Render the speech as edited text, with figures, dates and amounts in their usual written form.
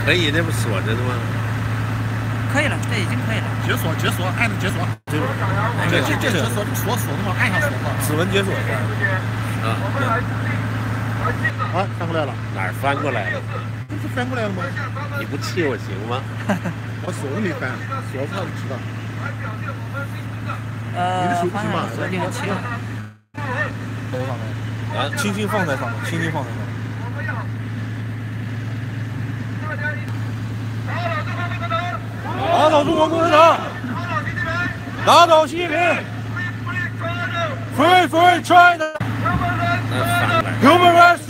可以，那不锁着的吗？ 可以了，这已经可以了。 解锁，按着解锁。这锁的话，按下锁嘛。 指纹解锁。 啊。 啊，翻过来了。 哪儿翻过来了？ 这是翻过来了吗？ 你不气我行吗？ 我手都没翻，锁上就知道。 你的手机嘛， 锁定器。 在上面。啊，轻轻放在上面，轻轻放在上面。 打倒中国共产党！打倒习近平 ！Free China! Human rights